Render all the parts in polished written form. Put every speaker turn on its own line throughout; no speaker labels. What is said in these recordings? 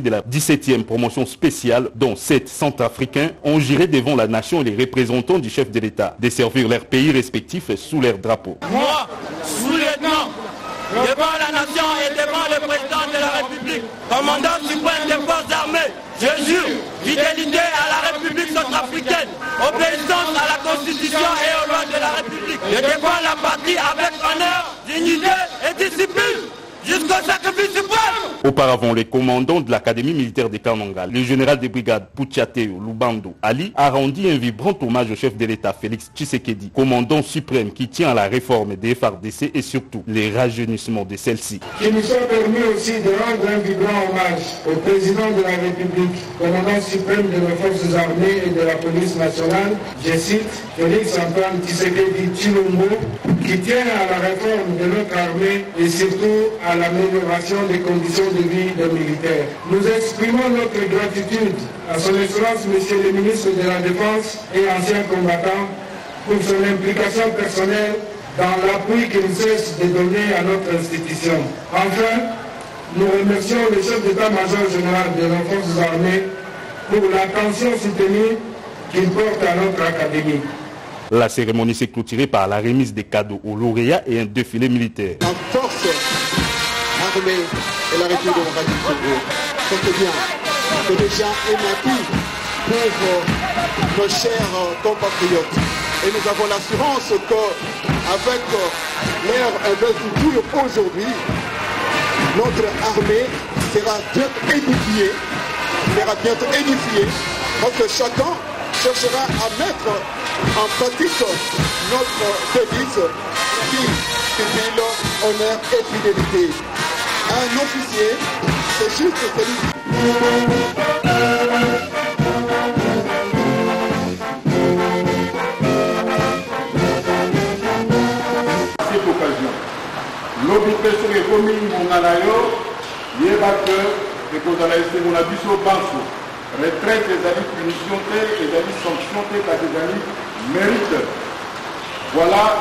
de la 17e promotion spéciale, dont 7 Centrafricains, ont juré devant la nation et les représentants du chef de l'État de servir leurs pays respectifs sous leur drapeau.
Moi, sous-lieutenant, devant la nation et devant le président de la République, commandant suprême des forces armées, je jure fidélité à la République centrafricaine, obéissance à la Constitution et aux lois de la République. Je défends la patrie avec honneur, dignité et discipline, jusqu'au sacrifice suprême.
Auparavant, les commandants de l'Académie militaire de Kananga, le général de brigade Pouchateo Lubando Ali, a rendu un vibrant hommage au chef de l'État Félix Tshisekedi, commandant suprême qui tient à la réforme des FARDC et surtout les rajeunissements de celle-ci.
Qui nous a permis aussi de rendre un vibrant hommage au président de la République, commandant suprême de nos forces armées et de la police nationale, je cite, Félix Antoine Tshisekedi Tshilombo, qui tient à la réforme de notre armée et surtout à l'amélioration des conditions de vie des militaires. Nous exprimons notre gratitude à son Excellence, Monsieur le ministre de la Défense et ancien combattant, pour son implication personnelle dans l'appui qu'il cesse de donner à notre institution. Enfin, nous remercions le chef d'état-major général de nos forces armées pour l'attention soutenue qu'il porte à notre académie.
La cérémonie s'est clôturée par la remise des cadeaux aux lauréats et un défilé militaire.
La force armée et la République démocratique du Congo, c'est bien que les gens aient appui pour nos chers compatriotes. Et nous avons l'assurance qu'avec leur investiture aujourd'hui, notre armée sera bientôt édifiée, parce que chacun cherchera à mettre en pratique notre devise qui stipule honneur et fidélité. Un officier, c'est juste celui.
Cette occasion, l'obligation est commune mon alayo, yebake, et qu'on a laissé mon avis sur Banso. Retraite des amis punition, les amis sanctions, les amis mérite. Voilà,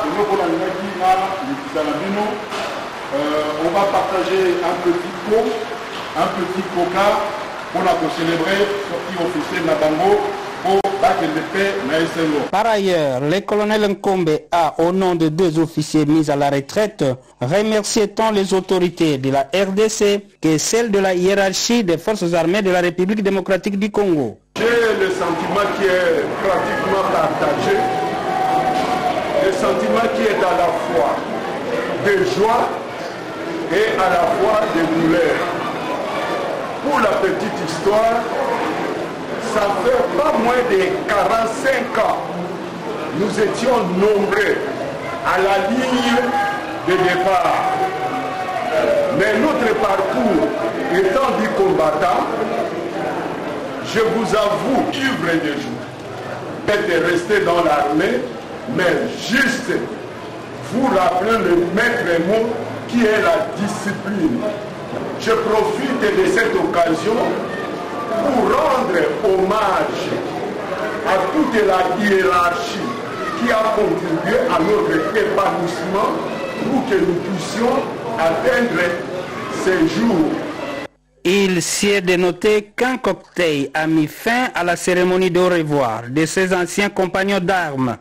on va partager un petit pot, un petit coca pour la célébrer sortie officielle Nabango pour battre de paix Naïsengo.
Par ailleurs, le colonel Nkombe a, au nom de 2 officiers mis à la retraite, remercié tant les autorités de la RDC que celles de la hiérarchie des forces armées de la République démocratique du Congo.
J'ai le sentiment qui est pratiquement partagé, le sentiment qui est à la fois de joie et à la fois de douleur. Pour la petite histoire, ça fait pas moins de 45 ans. Nous étions nombreux à la ligne de départ. Mais notre parcours étant du combattant, je vous avoue, ivre de joie, d'être resté dans l'armée, mais juste vous rappeler le maître mot qui est la discipline. Je profite de cette occasion pour rendre hommage à toute la hiérarchie qui a contribué à notre épanouissement pour que nous puissions atteindre ces jours.
Il s'y est dénoté qu'un cocktail a mis fin à la cérémonie de au revoir de ses anciens compagnons d'armes.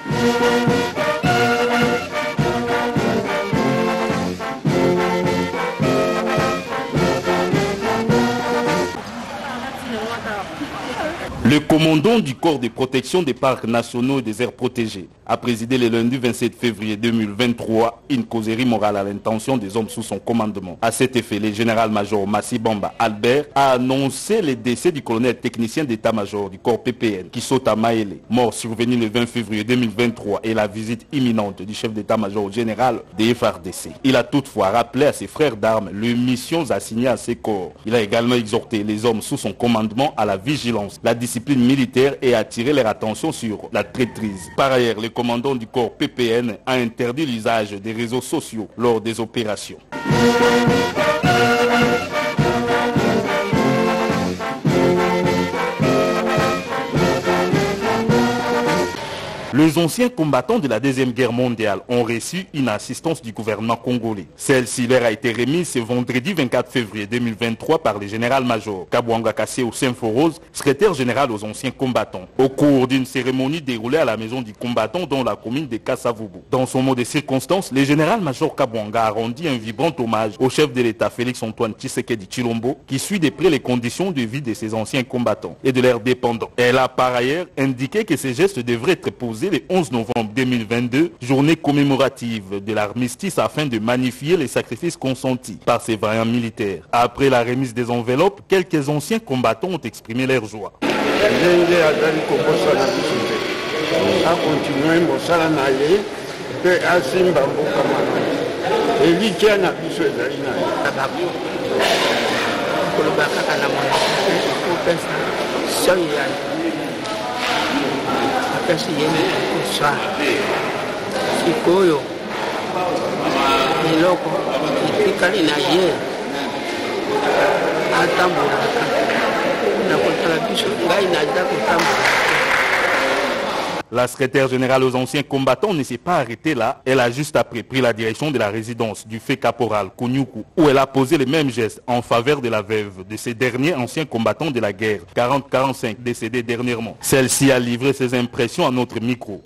Le commandant du corps de protection des parcs nationaux et des aires protégées a présidé le lundi 27 février 2023 une causerie morale à l'intention des hommes sous son commandement. À cet effet, le général-major Massi Bamba Albert a annoncé le décès du colonel technicien d'état-major du corps PPN qui saute à Maélé, mort survenu le 20 février 2023 et la visite imminente du chef d'état-major général des FARDC. Il a toutefois rappelé à ses frères d'armes les missions assignées à ses corps. Il a également exhorté les hommes sous son commandement à la vigilance, la discipline militaire et attirer leur attention sur la traîtrise. Par ailleurs, le commandant du corps PPN a interdit l'usage des réseaux sociaux lors des opérations. Les anciens combattants de la Deuxième Guerre mondiale ont reçu une assistance du gouvernement congolais. Celle-ci leur a été remise ce vendredi 24 février 2023 par le général-major Kabwanga Kassé Symphorose, secrétaire général aux anciens combattants, au cours d'une cérémonie déroulée à la maison du combattant dans la commune de Kassavubu. Dans son mot de circonstance, le général-major Kabwanga a rendu un vibrant hommage au chef de l'État Félix-Antoine Tshisekedi Tshilombo, qui suit de près les conditions de vie de ses anciens combattants et de leurs dépendants. Elle a par ailleurs indiqué que ces gestes devraient être posés le 11 novembre 2022, journée commémorative de l'armistice, afin de magnifier les sacrifices consentis par ces vaillants militaires. Après la remise des enveloppes, quelques anciens combattants ont exprimé leur joie. La secrétaire générale aux anciens combattants ne s'est pas arrêtée là. Elle a juste après pris la direction de la résidence du fait caporal Kounyoukou, où elle a posé les mêmes gestes en faveur de la veuve de ces derniers anciens combattants de la guerre, 40-45, décédés dernièrement. Celle-ci a livré ses impressions à notre micro.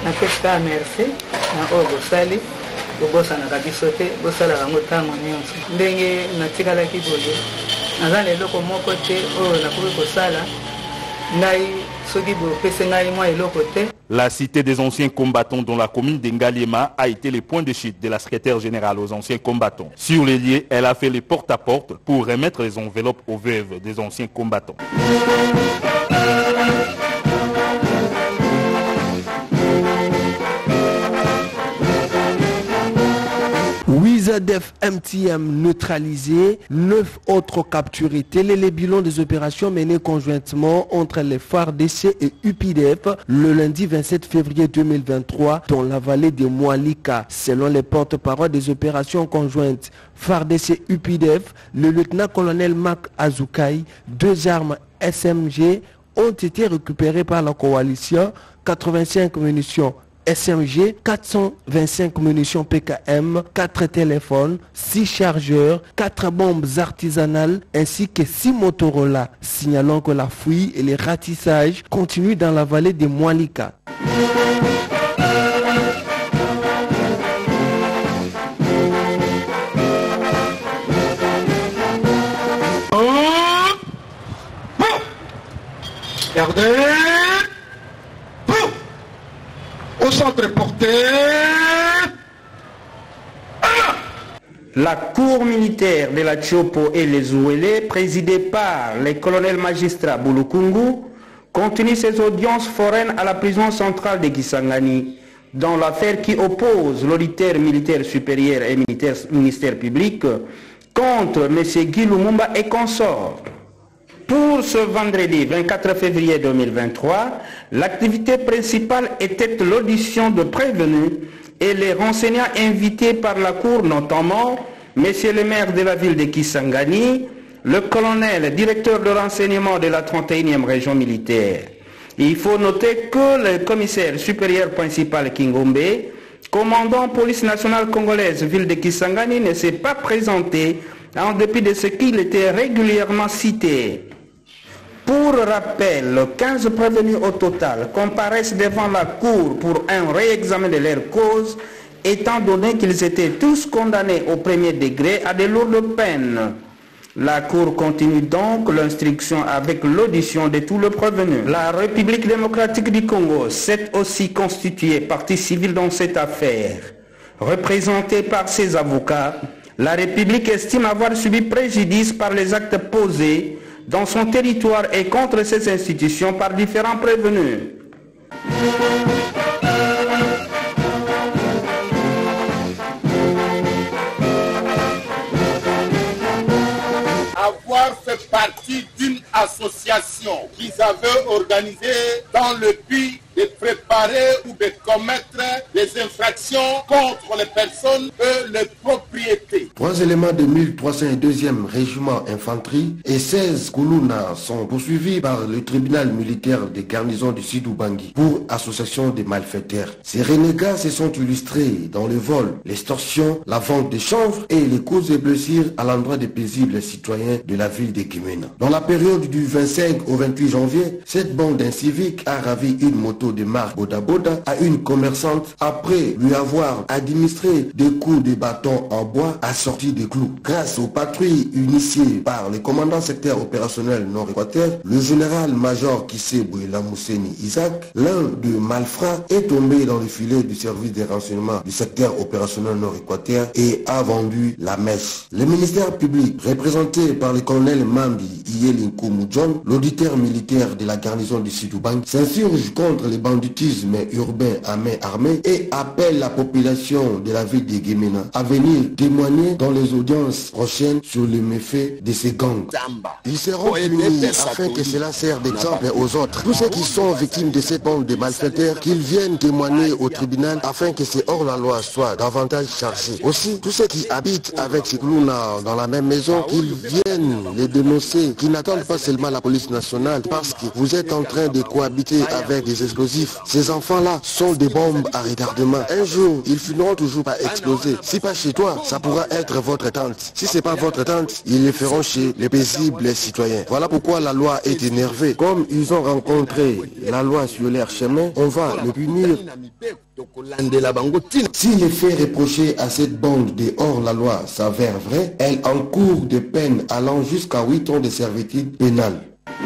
La cité des anciens combattants dans la commune d'Engaliema a été le point de chute de la secrétaire générale aux anciens combattants. Sur les lieux, elle a fait le porte-à-porte pour remettre les enveloppes aux veuves des anciens combattants.
Wizadef MTM neutralisé, 9 autres capturés. Tel est le bilan des opérations menées conjointement entre les FARDC et UPDF le lundi 27 février 2023 dans la vallée de Moualika. Selon les porte-parole des opérations conjointes FARDC UPDF, le lieutenant-colonel Marc Azoukai, 2 armes SMG ont été récupérées par la coalition, 85 munitions SMG, 425 munitions PKM, 4 téléphones, 6 chargeurs, 4 bombes artisanales ainsi que 6 Motorola, signalant que la fouille et les ratissages continuent dans la vallée de Moualika.
Regardez. Au centre porté.
La cour militaire de la Tchopo et les Ouélé, présidée par le colonel magistrat Boulukungu, continue ses audiences foraines à la prison centrale de Kisangani, dans l'affaire qui oppose l'auditeur militaire supérieur et ministère public contre M. Guy Lumumba et consorts. Pour ce vendredi 24 février 2023, l'activité principale était l'audition de prévenus et les renseignants invités par la Cour, notamment M. le maire de la ville de Kisangani, le colonel, directeur de renseignement de la 31e région militaire. Il faut noter que le commissaire supérieur principal Kingombe, commandant police nationale congolaise ville de Kisangani, ne s'est pas présenté en dépit de ce qu'il était régulièrement cité. Pour rappel, 15 prévenus au total comparaissent devant la Cour pour un réexamen de leur cause, étant donné qu'ils étaient tous condamnés au premier degré à de lourdes peines. La Cour continue donc l'instruction avec l'audition de tous les prévenus. La République démocratique du Congo s'est aussi constituée partie civile dans cette affaire. Représentée par ses avocats, la République estime avoir subi préjudice par les actes posés dans son territoire et contre ses institutions par différents prévenus.
Avoir fait partie d'une association qu'ils avaient organisée dans le but de préparer ou de commettre des infractions contre les personnes et les propriétés.
3 éléments de 1302e régiment infanterie et 16 Koulouna sont poursuivis par le tribunal militaire des garnisons du Sidou-Bangui pour association des malfaiteurs. Ces renégats se sont illustrés dans le vol, l'extorsion, la vente de chanvre et les causes et blessures à l'endroit des paisibles citoyens de la ville de Guimena. Dans la période du 25 au 28 janvier, cette bande incivique a ravi une moto de marque Boda Boda à une commerçante après lui avoir administré des coups de bâton en bois assortis de clous. Grâce aux patrouilles initiées par le commandant secteur opérationnel Nord-Équateur, le général-major Kissé Bouila Mousseni Isaac, l'un de malfrats est tombé dans le filet du service des renseignements du secteur opérationnel Nord-Équateur et a vendu la mèche. Le ministère public, représenté par le colonel Mandi Iyelinko Moudjon, l'auditeur militaire de la garnison du Sidou-Bangui, s'insurge contre le banditisme urbain à main armée et appelle la population de la ville de Guémena à venir témoigner dans les audiences prochaines sur les méfaits de ces gangs. Ils seront punis afin que cela serve d'exemple aux autres. Tous ceux qui sont victimes de cette bande de malfaiteurs, qu'ils viennent témoigner au tribunal afin que ces hors-la-loi soient davantage chargés. Aussi, tous ceux qui habitent avec ces clowns dans la même maison, qu'ils viennent les dénoncer, qu'ils n'attendent pas seulement la police nationale parce que vous êtes en train de cohabiter avec des explosifs. Ces enfants-là sont des bombes à retardement. Un jour, ils finiront toujours par exploser. Si pas chez toi, ça pourra être votre tante. Si c'est pas votre tante, ils le feront chez les paisibles citoyens. Voilà pourquoi la loi est énervée. Comme ils ont rencontré la loi sur leur chemin, on va le punir. Si les faits reprochés à cette bande de hors-la-loi s'avèrent vrais, elle encourt des peines allant jusqu'à 8 ans de servitude pénale.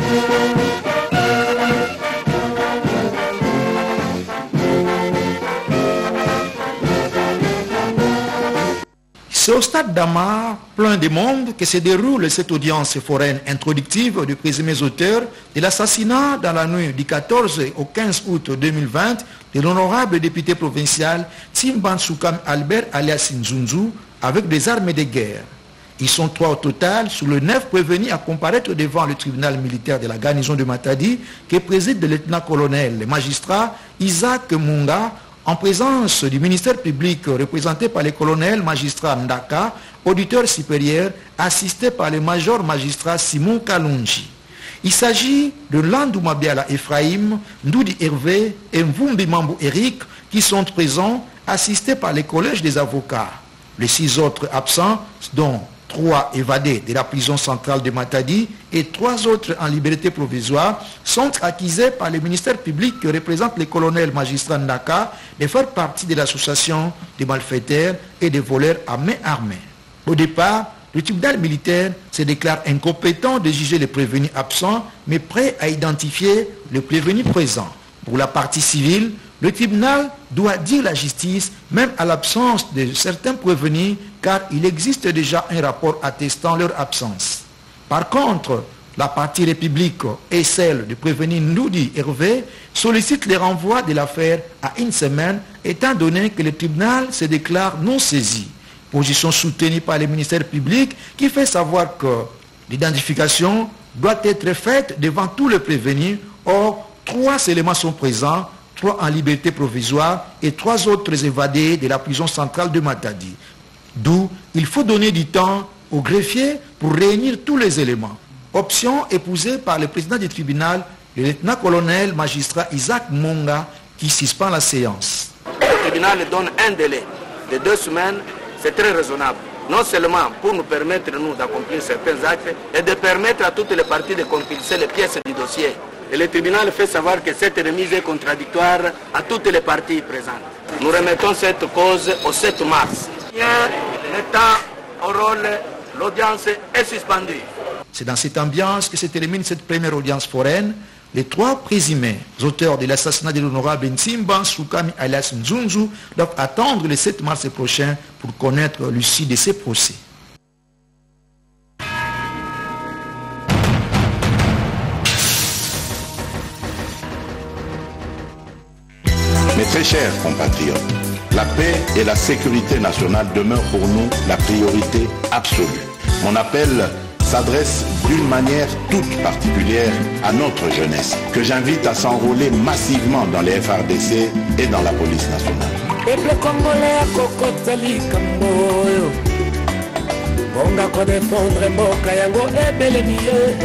C'est au stade d'Amar, plein de monde, que se déroule cette audience foraine introductive de présumés auteurs de l'assassinat dans la nuit du 14 au 15 août 2020 de l'honorable député provincial Timban Soukam Albert alias Nzunzu avec des armes de guerre. Ils sont 3 au total sur le 9 prévenus à comparaître devant le tribunal militaire de la garnison de Matadi que préside le lieutenant-colonel, le magistrat Isaac Munga, en présence du ministère public représenté par le colonel magistrat Ndaka, auditeur supérieur, assisté par le major magistrat Simon Kalunji. Il s'agit de Landou Mabiala Ephraim, Ndoudi Hervé et Mvumbi Mambo Eric qui sont présents, assistés par les collèges des avocats. Les 6 autres absents, dont 3 évadés de la prison centrale de Matadi et 3 autres en liberté provisoire, sont accusés par le ministère public que représente le colonel magistrat Ndaka de faire partie de l'association des malfaiteurs et des voleurs à main armée. Au départ, le tribunal militaire se déclare incompétent de juger les prévenus absents, mais prêt à identifier les prévenus présents. Pour la partie civile, le tribunal doit dire la justice, même à l'absence de certains prévenus, car il existe déjà un rapport attestant leur absence. Par contre, la partie république et celle du prévenu Ndoudi Hervé sollicitent le renvoi de l'affaire à 1 semaine, étant donné que le tribunal se déclare non saisi. Position soutenue par le ministère public qui fait savoir que l'identification doit être faite devant tous les prévenus. Or, 3 éléments sont présents, 3 en liberté provisoire et 3 autres évadés de la prison centrale de Matadi. D'où il faut donner du temps au greffier pour réunir tous les éléments. Option épousée par le président du tribunal, le lieutenant-colonel magistrat Isaac Munga, qui suspend la séance.
Le tribunal donne un délai de 2 semaines, c'est très raisonnable. Non seulement pour nous permettre, nous, d'accomplir certains actes, et de permettre à toutes les parties de compulser les pièces du dossier. Et le tribunal fait savoir que cette remise est contradictoire à toutes les parties présentes. Nous remettons cette cause au 7 mars. Le temps au rôle, l'audience est suspendue.
C'est dans cette ambiance que se termine cette première audience foraine. Les 3 présumés auteurs de l'assassinat de l'honorable Ntimban Soukami alias Nzunzu doivent attendre le 7 mars prochain pour connaître l'issue de ces procès.
Mes très chers compatriotes, la paix et la sécurité nationale demeurent pour nous la priorité absolue. Mon appel s'adresse d'une manière toute particulière à notre jeunesse, que j'invite à s'enrôler massivement dans les FRDC et dans la police nationale.
Peuple congolais à Kokotali Kamboyo, bonga ko défendre mboka yango ebelemi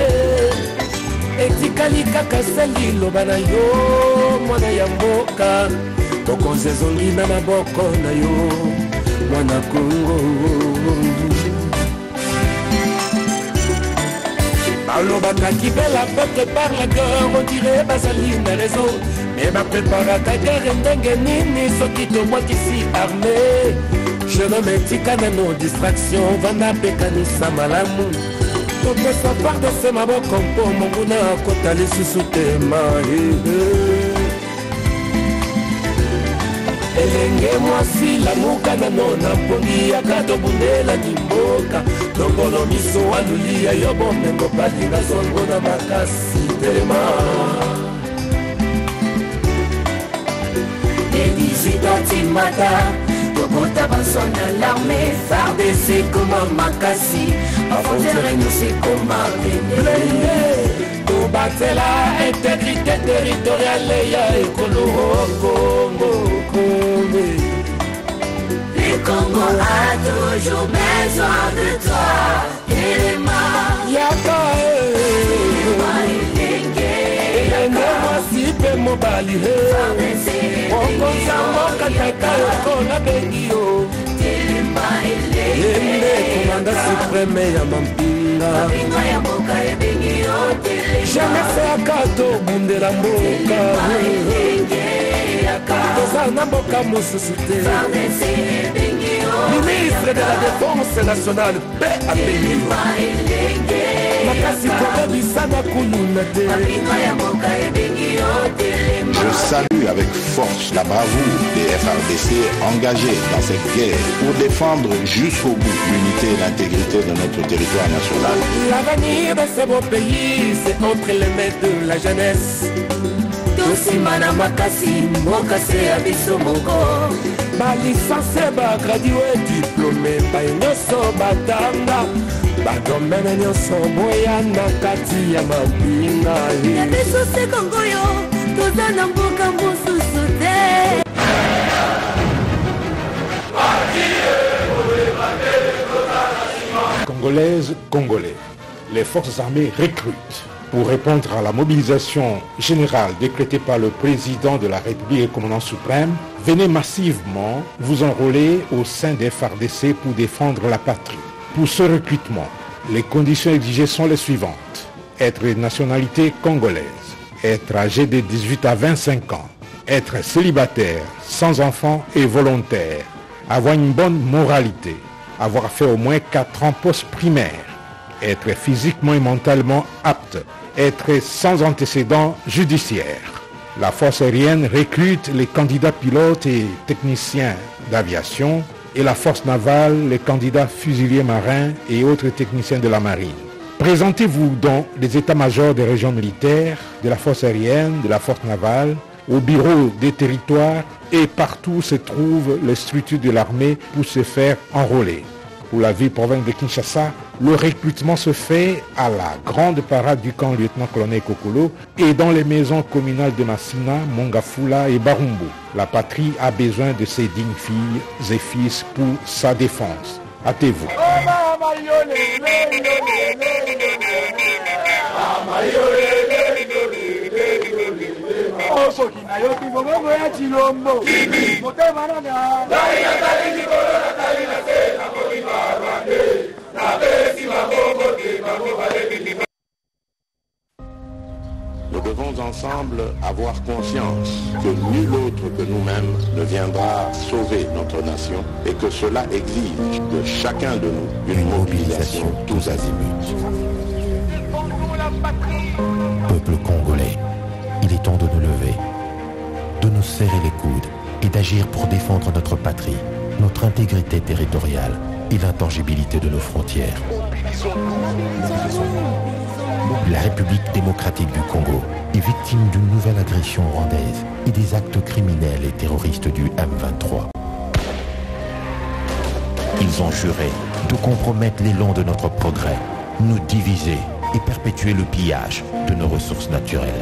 etikali kaka sali loba na yo mwana ya mboka tokonzi ezongi na maboko na yo mwana Congo balobaka kibela peuple par la guerre on dirait bazali na réseau mais bapreparaka guerre ndenge nini soki tomwakisi armée je nometika na no distraction vanda pekanisa malamu topesa pardese maboko mpo monguna akota lisusu tema elenge mwasi lamuka nano na mpongi yaka tobundela dimboka tongolo miso walulia yo bomengo balinga zongo na makasi telema
Des 18 timata tokota basona l'armée FARDC koma makasi afondere nyose koma
blende tobatela intégrité territoriale ya ekolo Congo.
Le Congo a toujours besoin de toi, Téléma.
Yaka elenge mwasi pe mobali okonzango kataka yokola bengi yo yende komanda supreme ya mampinga jameseyaka tobundela mboka toza na mboka mosusu te ministre de la défense nationale paix à pays makasi kobebisana kuluna te.
Je salue avec force la bravoure des FARDC engagés dans cette guerre pour défendre jusqu'au bout l'unité et l'intégrité de notre territoire national.
L'avenir de ce beau pays, c'est entre les mains de la jeunesse.
Tosimana makasi, mokase abiso moko.
Ba licencié, ba gradué, diplômé, ba nyoso batanga. Ba domaine nyoso boya na kati ya mabinga.
Ya biso se Congo yo, toza na mboka mosusu te.
Congolaises, Congolais, les forces armées recrutent. Pour répondre à la mobilisation générale décrétée par le président de la République et commandant suprême, venez massivement vous enrôler au sein des FARDC pour défendre la patrie. Pour ce recrutement, les conditions exigées sont les suivantes. Être de nationalité congolaise, être âgé de 18 à 25 ans, être célibataire, sans enfant et volontaire, avoir une bonne moralité, avoir fait au moins 4 ans post-primaire, être physiquement et mentalement apte, être sans antécédents judiciaires. La force aérienne recrute les candidats pilotes et techniciens d'aviation et la force navale les candidats fusiliers marins et autres techniciens de la marine. Présentez-vous dans les états-majors des régions militaires, de la force aérienne, de la force navale, au bureau des territoires et partout où se trouvent les structures de l'armée pour se faire enrôler. Pour la ville-province de Kinshasa, le recrutement se fait à la grande parade du camp lieutenant-colonel Kokolo et dans les maisons communales de Massina, Mongafula et Barumbu. La patrie a besoin de ses dignes filles et fils pour sa défense. Hâtez-vous.
Nous devons ensemble avoir conscience que nul autre que nous-mêmes ne viendra sauver notre nation et que cela exige de chacun de nous une mobilisation tous azimuts.
Peuple congolais, il est temps de nous lever, de nous serrer les coudes et d'agir pour défendre notre patrie, notre intégrité territoriale et l'intangibilité de nos frontières. La République démocratique du Congo est victime d'une nouvelle agression rwandaise et des actes criminels et terroristes du M23. Ils ont juré de compromettre l'élan de notre progrès, nous diviser et perpétuer le pillage de nos ressources naturelles.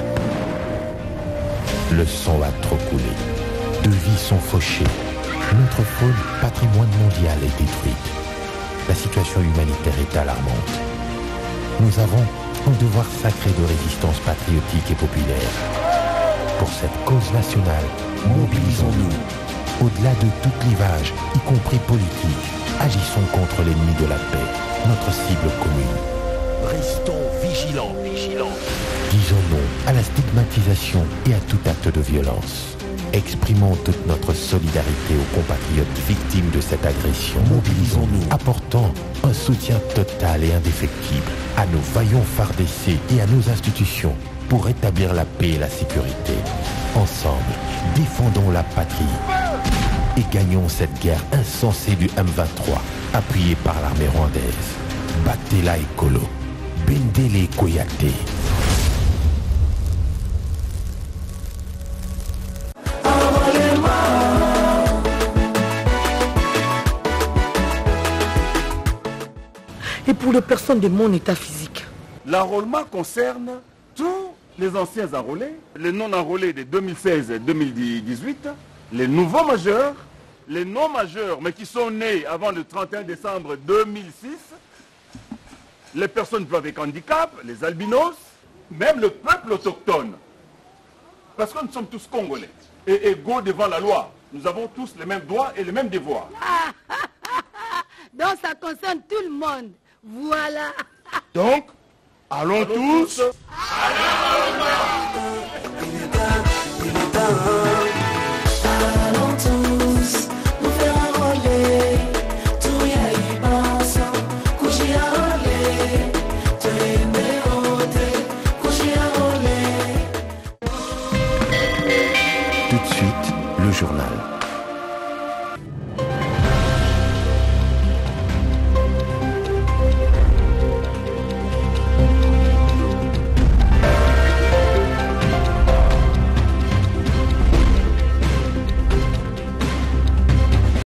Le sang a trop coulé, de vies sont fauchées, notre faune, patrimoine mondial, est détruite. la situation humanitaire est alarmante. Nous avons un devoir sacré de résistance patriotique et populaire. Pour cette cause nationale, mobilisons-nous. Au-delà de tout clivage, y compris politique, agissons contre l'ennemi de la paix, notre cible commune.
Restons vigilants.
Disons non à la stigmatisation et à tout acte de violence. Exprimons toute notre solidarité aux compatriotes victimes de cette agression.
Mobilisons-nous.
Apportons un soutien total et indéfectible à nos vaillants FARDC et à nos institutions pour rétablir la paix et la sécurité. Ensemble, défendons la patrie et gagnons cette guerre insensée du M23, appuyée par l'armée rwandaise. Batela Ekolo, Bendele Koyate.
Et pour les personnes de mon état physique?
L'enrôlement concerne tous les anciens enrôlés, les non-enrôlés de 2016 et 2018, les nouveaux majeurs, les non-majeurs mais qui sont nés avant le 31 décembre 2006, les personnes avec handicap, les albinos, même le peuple autochtone. Parce que nous sommes tous Congolais et égaux devant la loi. Nous avons tous les mêmes droits et les mêmes devoirs.
Donc ça concerne tout le monde. Voilà.
Donc, allons tous.
À